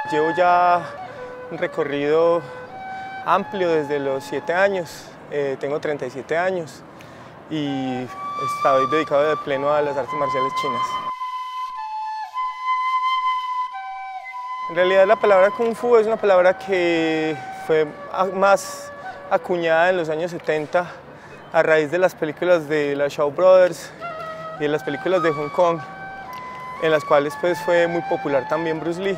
Llevo ya un recorrido amplio desde los 7 años, tengo 37 años y estoy dedicado de pleno a las artes marciales chinas. En realidad la palabra Kung Fu es una palabra que fue más acuñada en los años 70 a raíz de las películas de la Shaw Brothers y de las películas de Hong Kong, en las cuales pues, fue muy popular también Bruce Lee.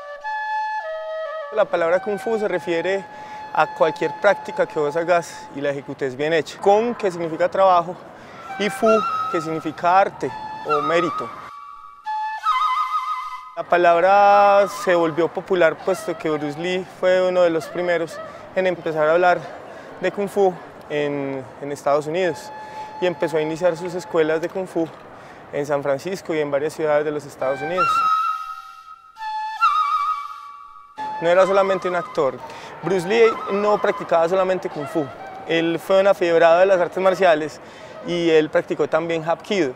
La palabra Kung Fu se refiere a cualquier práctica que vos hagas y la ejecutes bien hecha. Kung, que significa trabajo, y Fu, que significa arte o mérito. La palabra se volvió popular puesto que Bruce Lee fue uno de los primeros en empezar a hablar de Kung Fu en Estados Unidos y empezó a iniciar sus escuelas de Kung Fu en San Francisco y en varias ciudades de los Estados Unidos. No era solamente un actor. Bruce Lee no practicaba solamente Kung Fu. Él fue un afiebrado de las artes marciales y él practicó también Hapkido.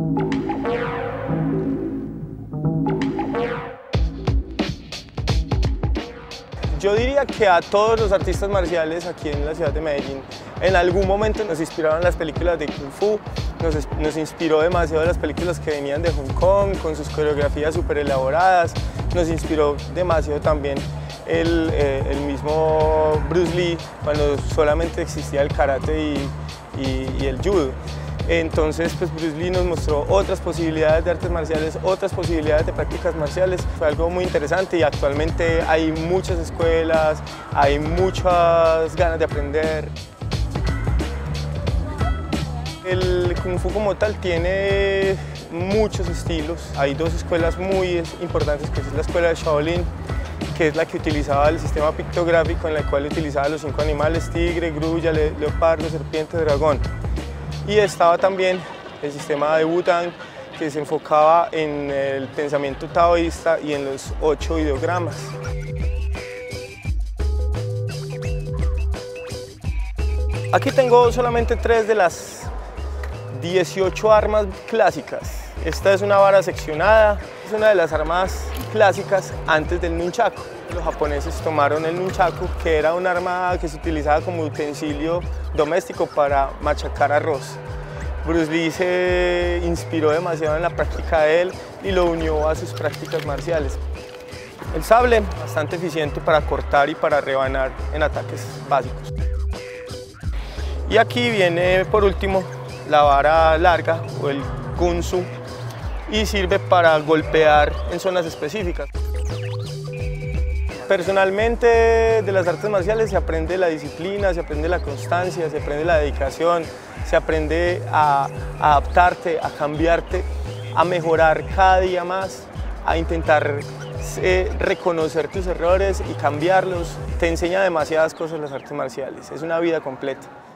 Yo diría que a todos los artistas marciales aquí en la ciudad de Medellín, en algún momento nos inspiraron las películas de Kung Fu, nos inspiró demasiado las películas que venían de Hong Kong, con sus coreografías súper elaboradas, nos inspiró demasiado también el mismo Bruce Lee, cuando solamente existía el karate y el judo. Entonces pues Bruce Lee nos mostró otras posibilidades de artes marciales, otras posibilidades de prácticas marciales. Fue algo muy interesante y actualmente hay muchas escuelas, hay muchas ganas de aprender. El Kung Fu como tal tiene muchos estilos. Hay dos escuelas muy importantes, que es la escuela de Shaolin, que es la que utilizaba el sistema pictográfico, en la cual utilizaba los 5 animales: tigre, grulla, leopardo, serpiente, dragón. Y estaba también el sistema de Wudang, que se enfocaba en el pensamiento taoísta y en los 8 ideogramas. Aquí tengo solamente 3 de las 18 armas clásicas. Esta es una vara seccionada, es una de las armas clásicas antes del nunchaku. Los japoneses tomaron el nunchaku, que era un arma que se utilizaba como utensilio doméstico para machacar arroz. Bruce Lee se inspiró demasiado en la práctica de él y lo unió a sus prácticas marciales. El sable, bastante eficiente para cortar y para rebanar en ataques básicos. Y aquí viene por último la vara larga o el gunsu, y sirve para golpear en zonas específicas. Personalmente, de las artes marciales se aprende la disciplina, se aprende la constancia, se aprende la dedicación, se aprende a adaptarte, a cambiarte, a mejorar cada día más, a intentar reconocer tus errores y cambiarlos. Te enseña demasiadas cosas las artes marciales, es una vida completa.